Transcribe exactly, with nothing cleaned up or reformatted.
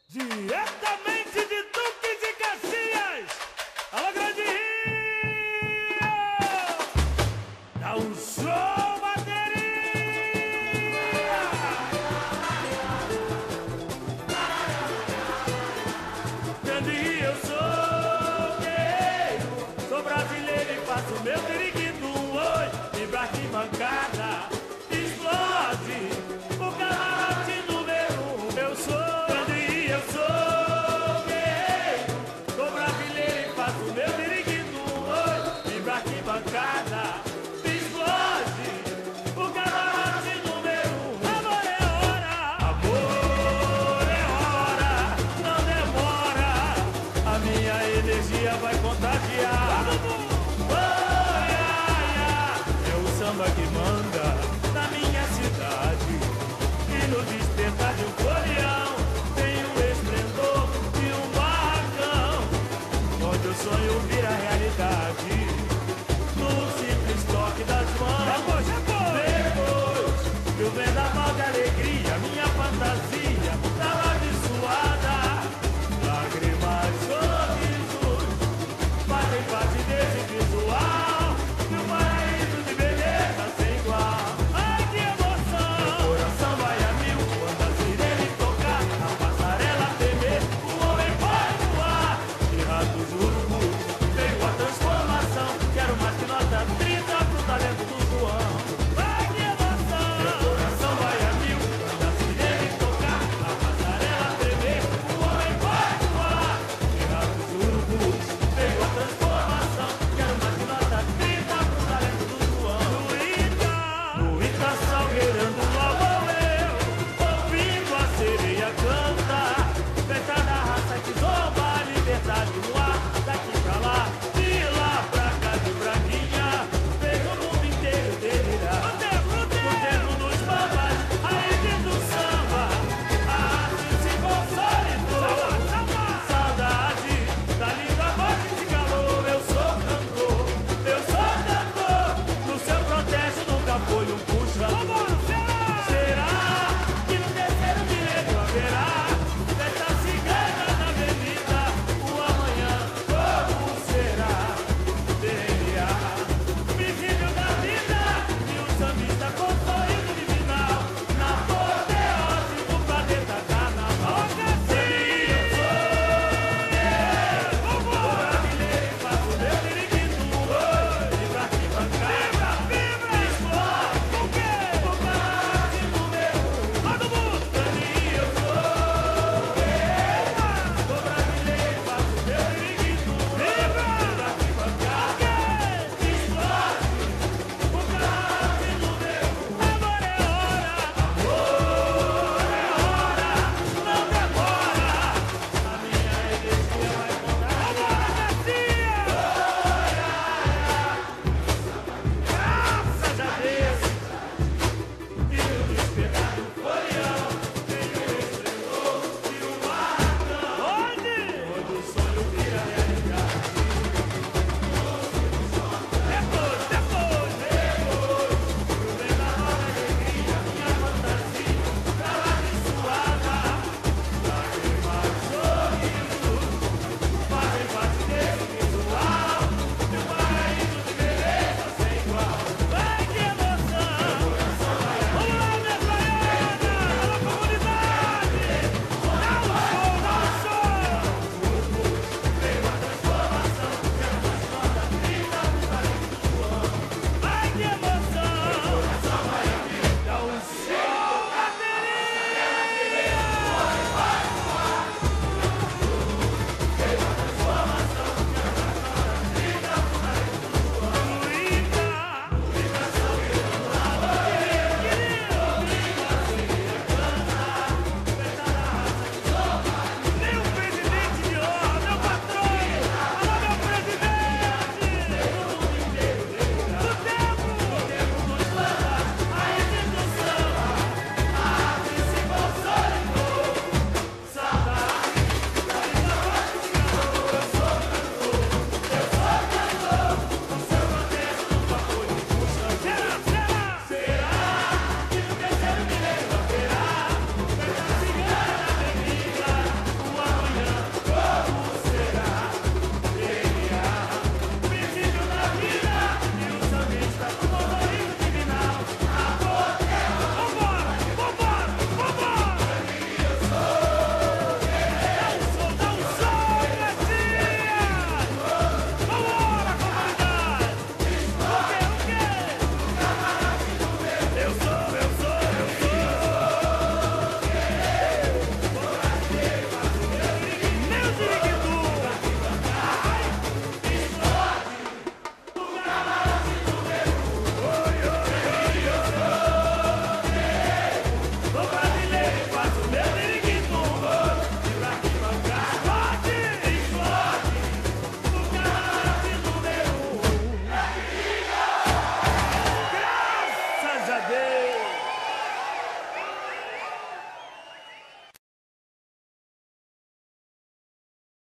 Diretamente de Duque de Caxias, alô, Grande Rio! Dá um show, bateria! Grande Rio, eu sou guerreiro, sou brasileiro e faço meu periquito oi, vibra arquibancada, explode o camarote número um, eu sou. Eu sou guerreiro, sou brasileiro e faço meu periquito oi, vibra arquibancada, explode o camarote número um. Amor é hora, amor é hora, não demora, a minha energia vai contagiar. Oi, ai, ai, é o samba que manda na minha cidade e no despertar de um folião. O sonho vira realidade no simples toque das mãos. Depois, depois, depois que o vendaval de alegria, minha fantasia tá abençoada. Lágrimas, sorrisos fazem parte desse visual de um paraíso de beleza sem igual. Ai, que emoção! Meu coração vai a mil quando a sirene tocar, a passarela tremer, o homem vai voar. E ratos urubus veio a transformação. Quero mais que nota trinta pro talento do João. Vai, que emoção! Meu coração vai a mil quando a sirene tocar, a passarela tremer, o homem vai voar. E ratos urubus veio a transformação. Quero mais que nota trinta pro talento do João. No Ita, no Ita salgueirando logo eu, ouvindo a sereia cantar. Festa da raça que zomba, liberdade no ar, daqui pra lá, de lá pra cá de Braguinha, fez o mundo inteiro delirar. O tempo, o tempo dos bambas, a arte do samba, a arte se consolidou. Saudade da linda voz de calor, eu sou cantor, eu sou cantor, no seu protesto nunca foi um puxa.